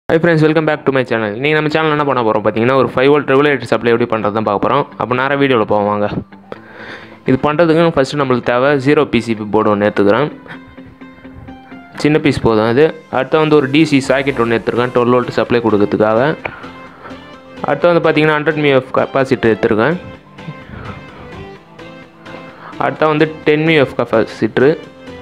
Hi friends, welcome back to my channel. நீங்க நம்ம சேனல்ல என்ன பண்ண போறோம் பாத்தீங்கன்னா ஒரு 5 volt regulator supply எப்படி பண்றதுன்னு பார்க்க போறோம். அப்ப நேரா வீடியோல போவோம் வாங்க. இது பண்றதுக்கு ஃபர்ஸ்ட் நமக்கு தேவை 0 PCB போர்டு ஒன்னு எடுத்துக்கறேன். சின்ன பீஸ் போதும் அது. அடுத்து வந்து ஒரு DC சாக்கெட் ஒன்னு எடுத்துக்கறேன் 12 volt சப்ளை கொடுக்கிறதுக்காக. அடுத்து வந்து பாத்தீங்கன்னா 100 mAh கெபாசிட்டர் எடுத்துக்கறேன். அடுத்து வந்து 10 mAh கெபாசிட்டர்.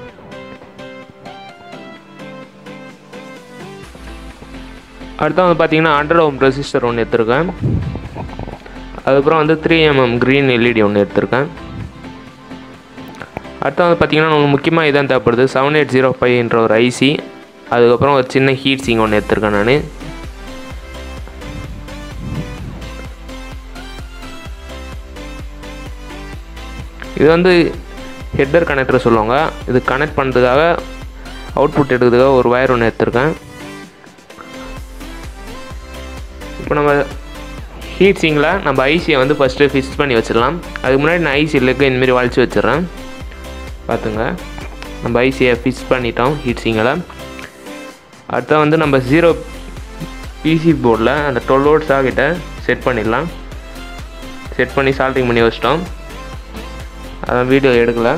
அடுத்து வந்து பாத்தீங்கன்னா 100 ohm ரெசிஸ்டர் ஒன்னு எடுத்துர்க்கேன். அதுக்கு அப்புறம் வந்து 3 mm green LED ஒன்னு எடுத்துர்க்கேன். அடுத்து வந்து பாத்தீங்கன்னா நமக்கு முக்கியமா இதான் தேவைப்படுது 7805 என்ற ஒரு IC. அதுக்கு அப்புறம் ஒரு சின்ன ஹீட் சிங்க் ஒன்னு எடுத்துர்க்கேன் நான். இது வந்து ஹெட்டர் கனெக்டர் சொல்லுவாங்க. இது கனெக்ட் பண்றதுக்காக அவுட்புட் எடுக்கிறதுக்காக ஒரு வயர் ஒன்னு எடுத்துர்க்கேன். இப்போ நம்ம ஹீட் சிங்கில் நம்ம ஐசியை வந்து ஃபஸ்ட்டு ஃபிக்ஸ் பண்ணி வச்சிடலாம். அதுக்கு முன்னாடி நான் ஐசி லெக்கு இந்தமாரி வளைச்சி வச்சிடுறேன். பார்த்துங்க, நம்ம ஐசியை ஃபிக்ஸ் பண்ணிட்டோம் ஹீட் சிங்கில். அடுத்த வந்து நம்ம 0 பிசி போர்டில் அந்த 12 volt சாக்கெட்டை செட் பண்ணிடலாம். செட் பண்ணி சால்டிங் பண்ணி வச்சிட்டோம். அதான் வீடியோ எடுக்கலை.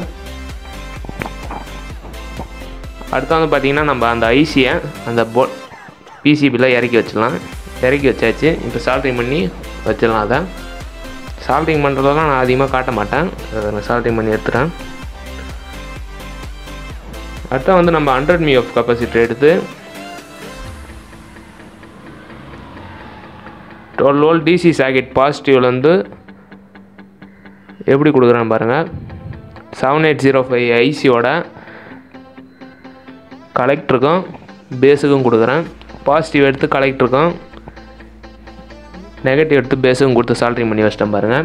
அடுத்து வந்து பார்த்திங்கன்னா நம்ம அந்த ஐசியை அந்த பிசிபியில் இறக்கி வச்சிடலாம். இறக்கி வச்சாச்சு. இப்போ சால்டிங் பண்ணி வச்சிடலாம். அதை சால்டிங் பண்ணுறதெல்லாம் நான் அதிகமாக காட்ட மாட்டேன். அதை சால்டிங் பண்ணி எடுத்துகிறேன். அடுத்து வந்து நம்ம 100 mAh கெப்பாசிட்டர் எடுத்து 12 volt DC சாக்கெட் பாசிட்டிவ்லேருந்து எப்படி கொடுக்குறேன்னு பாருங்கள். 7805 ஐசியோட கலெக்டருக்கும் பேஸுக்கும் கொடுக்குறேன். பாசிட்டிவ் எடுத்து கலெக்டருக்கும், நெகட்டிவ் எடுத்து பேஸுக்கும் கொடுத்து சால்ட்ரிங் பண்ணி வச்சிட்டேன் பாருங்கள்.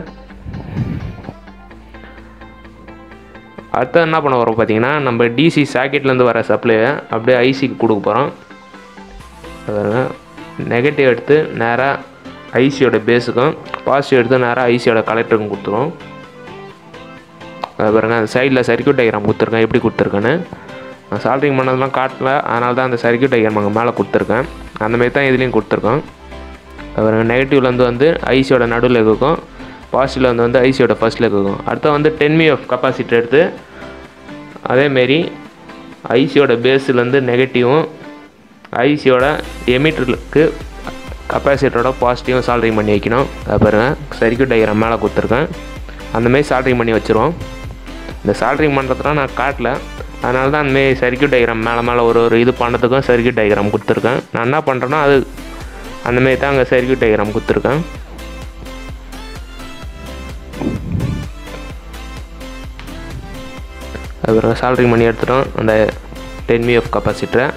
அடுத்து என்ன பண்ண போகிறோம் பார்த்தீங்கன்னா நம்ம DC சாக்கெட்லேருந்து வர சப்ளையை அப்படியே ஐசிக்கு கொடுக்க போகிறோம். பாருங்கள், நெகட்டிவ் எடுத்து நேராக ஐசியோட பேஸுக்கும், பாசிட்டிவ் எடுத்து நேராக ஐசியோட கலெக்டருக்கும் கொடுத்துருவோம். பாருங்கள், அந்த சைடில் சர்க்யூட் டயக்ராம் கொடுத்துருக்கேன். எப்படி கொடுத்துருக்கேன்னு நான் சால்ட்ரிங் பண்ணதெல்லாம் காட்டல. அதனால தான் அந்த சர்க்யூட் டயக்ராம் அங்கே மேலே கொடுத்துருக்கேன். அந்தமாரி தான் இதுலேயும் கொடுத்துருக்கோம். அப்புறம் நெகட்டிவ்லேருந்து வந்து ஐசியோட நடு லெக்குக்கும், பாசிட்டிவ்லேருந்து வந்து ஐசியோட ஃபர்ஸ்ட் லெக்குக்கும். அடுத்து வந்து 10 mAh கெப்பாசிட்டர் எடுத்து அதேமாரி ஐசியோட பேஸ்லேருந்து நெகட்டிவும், ஐசியோட எமிட்டருக்கு கெப்பாசிட்டரோட பாசிட்டிவும் சால்ட்ரிங் பண்ணி வைக்கணும். அப்புறம் சர்க்யூட் டயக்ராம் மேலே கொடுத்துருக்கேன். அந்தமாரி சால்ட்ரிங் பண்ணி வச்சுருவோம். இந்த சால்ட்ரிங் பண்ணுறதுலாம் நான் காட்டல. அதனால தான் அந்தமாரி சர்க்யூட் டயக்ராம் மேலே ஒரு இது பண்ணுறதுக்கும் சர்க்யூட் டயக்ராம் கொடுத்துருக்கேன். நான் என்ன பண்ணுறேன்னா அது அந்தமாரி தான் அங்கே சர்க்யூட் டயக்ராம் கொடுத்துருக்கேன். அப்புறம் சால்ட்ரிங் பண்ணி எடுத்துட்டோம் அந்த 10 mAh கெப்பாசிட்டரை.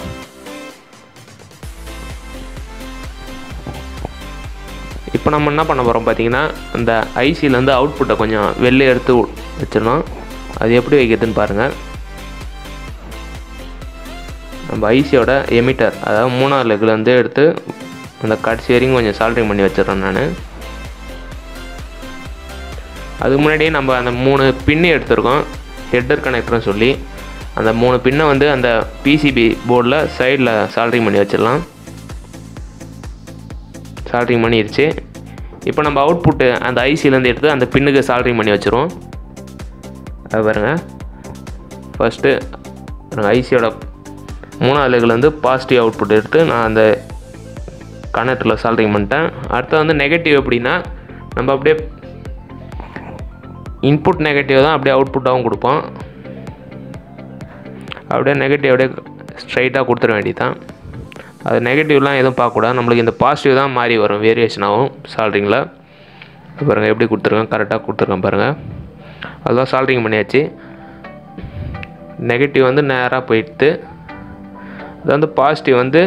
இப்போ நம்ம என்ன பண்ண போகிறோம் பார்த்தீங்கன்னா அந்த ஐசியிலேருந்து அவுட்புட்டை கொஞ்சம் வெளியே எடுத்து வச்சிடணும். அது எப்படி வைக்கிறதுன்னு பாருங்கள். நம்ம ஐசியோட எமிட்டர் அதாவது 3ஆவது லெக்லேருந்து எடுத்து அந்த கடைசி வரைக்கும் கொஞ்சம் சால்ட்ரிங் பண்ணி வச்சிடறேன் நான். அதுக்கு முன்னாடியே நம்ம அந்த 3 பின்னு எடுத்துருக்கோம் ஹெட்டர் கனெக்டர்னு சொல்லி. அந்த 3 பின்னை வந்து அந்த பிசிபி போர்டில் சைடில் சால்ட்ரிங் பண்ணி வச்சிடலாம். சால்ட்ரிங் பண்ணிடுச்சு. இப்போ நம்ம அவுட்புட்டு அந்த ஐசியிலேருந்து எடுத்து அந்த பின்னுக்கு சால்ட்ரிங் பண்ணி வச்சுருவோம். அது பாருங்கள், ஃபஸ்ட்டு ஐசியோட 3ஆவது லெக்லேருந்து பாசிட்டிவ் அவுட்புட் எடுத்து நான் அந்த கனெக்டரில் சால்ட்ரிங் பண்ணிட்டேன். அடுத்து வந்து நெகட்டிவ் எப்படின்னா நம்ம அப்படியே இன்புட் நெகட்டிவ் தான் அப்படியே அவுட்புட்டாகவும் கொடுப்போம். அப்படியே நெகட்டிவ் அப்படியே ஸ்ட்ரைட்டாக கொடுத்துட வேண்டியதான். அது நெகட்டிவ்லாம் எதுவும் பார்க்கக்கூடாது. நம்மளுக்கு இந்த பாசிட்டிவ் தான் மாறி வரும், வேரியேஷன் ஆகும் சால்ட்ரிங்கில். பாருங்கள் எப்படி கொடுத்துருக்கேன், கரெக்டாக கொடுத்துருக்கேன் பாருங்கள். அதுதான் சால்ட்ரிங் பண்ணியாச்சு. நெகட்டிவ் வந்து நேராக போயிட்டு அது வந்து பாசிட்டிவ் வந்து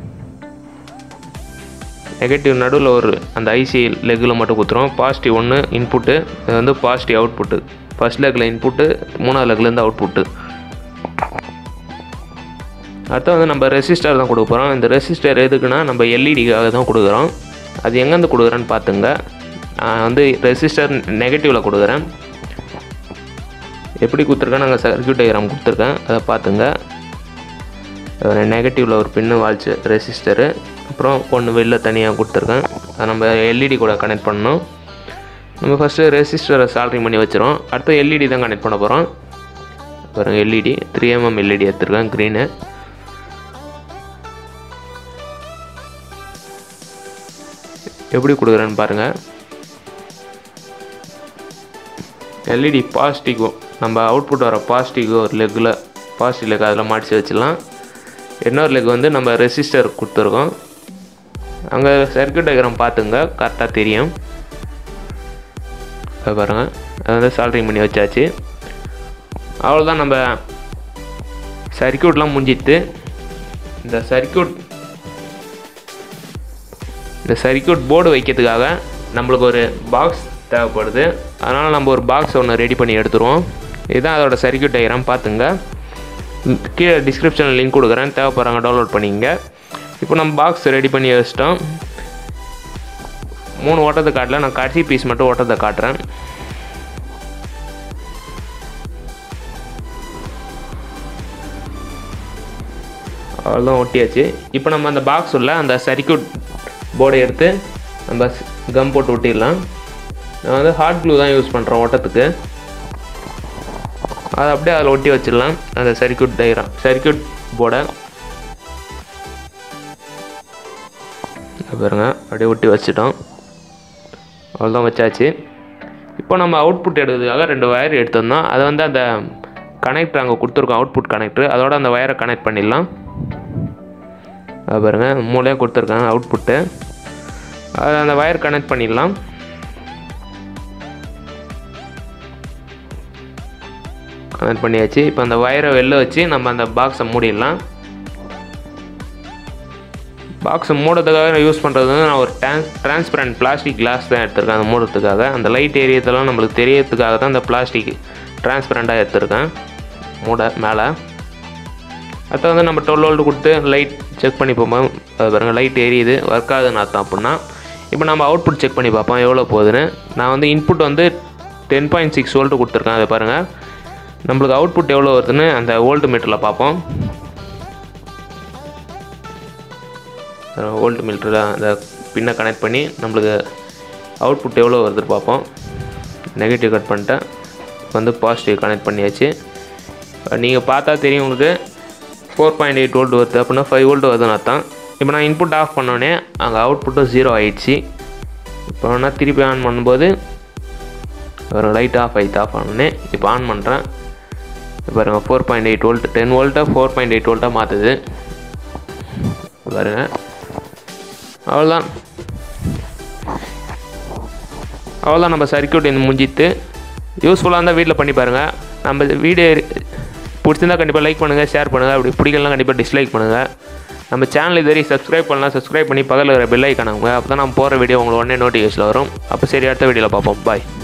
நெகட்டிவ் நடுவில் ஒரு அந்த ஐசி லெக்கில் மட்டும் கொடுத்துருவோம். பாசிட்டிவ் ஒன்று இன்புட்டு, இது வந்து பாசிட்டிவ் அவுட்புட்டு. ஃபஸ்ட் லெக்கில் இன்புட்டு, 3ஆவது லெக்லேருந்து அவுட்புட்டு. அடுத்து வந்து நம்ம ரெசிஸ்டர் தான் கொடுக்க போகிறோம். இந்த ரெசிஸ்டர் எதுக்குன்னா நம்ம எல்இடிக்காக தான் கொடுக்குறோம். அது எங்கேருந்து கொடுக்குறேன்னு பார்த்துங்க. நான் வந்து ரெசிஸ்டர் நெகட்டிவில் கொடுக்குறேன். எப்படி கொடுத்துருக்கேன் நாங்கள் சர்க்யூட் டயக்ராம் கொடுத்துருக்கேன், அதை பார்த்துங்க. நெகட்டிவில் ஒரு பின்னு வால்ச்சு ரெசிஸ்டரு, அப்புறம் ஒன்று வெளில தனியாக கொடுத்துருக்கேன். அதை நம்ம எல்இடி கூட கனெக்ட் பண்ணணும். நம்ம ஃபஸ்ட்டு ரெசிஸ்டரை சால்ட்ரிங் பண்ணி வச்சிரும். அடுத்து எல்இடி தான் கனெக்ட் பண்ண போகிறோம். பாருங்கள், எல்இடி 3mm எல்இடி எடுத்துருக்கேன், க்ரீனு. எப்படி கொடுக்குறேன்னு பாருங்கள். எல்இடி பாசிட்டிவ், நம்ம அவுட்புட் வர பாசிட்டிவ் ஒரு லெக்கில், பாசிட்டிவ் லெக் அதில் மாட்டிச்சு வச்சிடலாம். இன்னொரு லெக் வந்து நம்ம ரெசிஸ்டர் கொடுத்துருக்கோம். அங்கே சர்க்யூட் டயக்ராம் பார்த்துங்க, கரெக்டாக தெரியும். அதை பாருங்கள், அதை வந்து சால்ட்ரிங் பண்ணி வச்சாச்சு. அவ்வளோதான், நம்ம சர்க்யூட்லாம் முடிஞ்சிட்டு இந்த சர்க்யூட் போர்டு வைக்கிறதுக்காக நம்மளுக்கு ஒரு பாக்ஸ் தேவைப்படுது. அதனால் நம்ம ஒரு பாக்ஸ் ஒன்று ரெடி பண்ணி எடுத்துருவோம். இதுதான் அதோட சர்க்யூட் டயக்ராம், பார்த்துங்க. கீழே டிஸ்கிரிப்ஷனில் லிங்க் கொடுக்குறேன், தேவைப்படுறாங்க டவுன்லோட் பண்ணிங்க. இப்போ நம்ம பாக்ஸ் ரெடி பண்ணி வச்சிட்டோம். 3 ஓட்டத்தை காட்டல, நான் கடைசி பீஸ் மட்டும் ஓட்டத்தை காட்டுறேன். அவ்வளோதான், ஒட்டியாச்சு. இப்போ நம்ம அந்த பாக்ஸ் உள்ள அந்த சர்க்யூட் போர்டை எடுத்து நம்ம கம் போட்டு ஒட்டிடலாம். நான் வந்து ஹாட் க்ளூ தான் யூஸ் பண்ணுறேன் ஓட்டத்துக்கு. அதை அப்படியே அதில் ஒட்டி வச்சிடலாம், அந்த சர்க்யூட் போர்டை. பாருங்க, அப்படியே ஒட்டி வச்சிட்டோம். அவ்வளோதான், வச்சாச்சு. இப்போ நம்ம அவுட்புட் எடுக்கிறதுக்காக 2 வயர் எடுத்துருந்தோம். அதை வந்து அந்த கனெக்டர் அங்கே கொடுத்துருக்கோம், அவுட்புட் கனெக்டர். அதோட அந்த வயரை கனெக்ட் பண்ணிடலாம். அது பாருங்கள், மூலையாக கொடுத்துருக்காங்க அவுட்புட்டு. அதை அந்த வயர் கனெக்ட் பண்ணிடலாம். கனெக்ட் பண்ணியாச்சு. இப்போ அந்த வயரை வெளில வச்சு நம்ம அந்த பாக்ஸை மூடிடலாம். பாக்ஸை மூடுறதுக்காக யூஸ் பண்ணுறது வந்து நான் ஒரு டிரான்ஸ்பரண்ட் பிளாஸ்டிக் கிளாஸ் தான் எடுத்திருக்கேன். அந்த மூடுறதுக்காக அந்த லைட் ஏரியத்தெல்லாம் நம்மளுக்கு தெரியறதுக்காக தான் அந்த பிளாஸ்டிக் டிரான்ஸ்பரண்ட்டாக எடுத்திருக்கேன் மூட மேலே. அடுத்து வந்து நம்ம 12 வோல்ட் கொடுத்து லைட் செக் பண்ணி பார்ப்போம். அது பாருங்கள், லைட் எரியுது, ஒர்க் ஆகுதுன்னு அர்த்தம். அப்படின்னா இப்போ நம்ம அவுட்புட் செக் பண்ணி பார்ப்போம் எவ்வளோ போகுதுன்னு. நான் வந்து இன்புட் வந்து 10.6 வோல்ட் கொடுத்துருக்கேன். அதை பாருங்கள், நம்மளுக்கு அவுட்புட் எவ்வளோ வருதுன்னு அந்த வோல்ட் மீட்டரில் பார்ப்போம். வோல்ட் மீட்டரில் அந்த பின்னை கனெக்ட் பண்ணி நம்மளுக்கு அவுட்புட் எவ்வளோ வருதுன்னு பார்ப்போம். நெகட்டிவ் கட் பண்ணிட்டேன், வந்து பாசிட்டிவ் கனெக்ட் பண்ணியாச்சு. நீங்கள் பார்த்தா தெரியும் உங்களுக்கு 4.8 வோல்ட் வருது. அப்படின்னா 5 வோல்ட் வருதுன்னு அர்த்தம். இப்போ நான் இன்புட் ஆஃப் பண்ணோடனே அங்கே அவுட்புட்டும் 0 ஆகிடுச்சு. இப்போ வேணால் திருப்பி ஆன் பண்ணும்போது ஒரு லைட் ஆஃப் ஆனோடனே இப்போ ஆன் பண்ணுறேன். பாருங்கள், 4.8 வோல்ட், 10 வோல்ட்டாக 4.8 வோல்ட்டாக மாற்றுது. பாருங்கள், அவ்வளோதான் நம்ம சர்க்யூட் இந்த முடிஞ்சிட்டு. யூஸ்ஃபுல்லாக இருந்தால் வீட்டில் பண்ணி பாருங்கள். நம்ம வீடியோ பிடிச்சிருந்தால் கண்டிப்பாக லைக் பண்ணுங்கள், ஷேர் பண்ணுங்கள். அப்படி பிடிக்கலாம் கண்டிப்பாக டிஸ்லைக் பண்ணுங்கள். நம்ம சேனல் இது வரைக்கும் சப்ஸ்கிரைப் பண்ணலாம், சப்ஸ்கிரைப் பண்ணி பக்கத்தில் இருக்கிற பெல் ஐக்கானுங்க. அப்போ தான் நான் போகிற வீடியோ உங்களுக்கு உடனே நோட்டிஃபிகேஷன் வரும். அப்போ சரி, அடுத்த வீடியோவில் பார்ப்போம். பாய்.